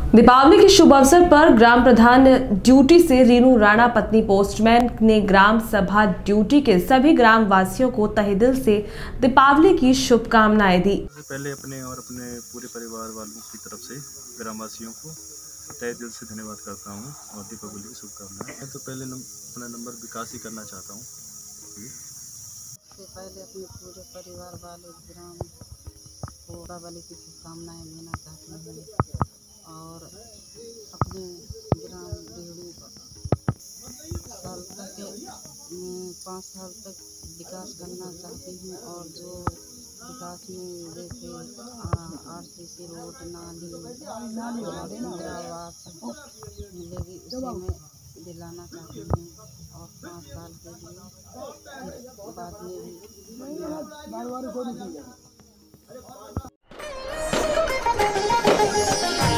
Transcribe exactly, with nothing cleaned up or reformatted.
दीपावली के शुभ अवसर पर ग्राम प्रधान ड्यूटी से रीनू राणा पत्नी पोस्टमैन ने ग्राम सभा ड्यूटी के सभी ग्राम वासियों को तहे दिल से दीपावली की शुभकामनाएं दी। पहले अपने और अपने पूरे परिवार वालों की तरफ से ग्रामवासियों को तहे दिल से धन्यवाद करता हूं और दीपावली की शुभकामनाएं। मैं तो पहले नम, अपना नंबर विकास ही करना चाहता हूं। से पहले अपने पूरे परिवार वाले ग्राम को दीपावली की शुभकामनाएं देना चाहती हूँ और अपने ग्राम डेढ़ी साल तक पाँच साल तक विकास करना चाहती हूँ और जो विकास में जैसे आर सी सी रोड नाली और इंदिरा आवास मिलेगी उसे मैं दिलाना चाहती हूँ और पाँच साल के लिए बाद में भी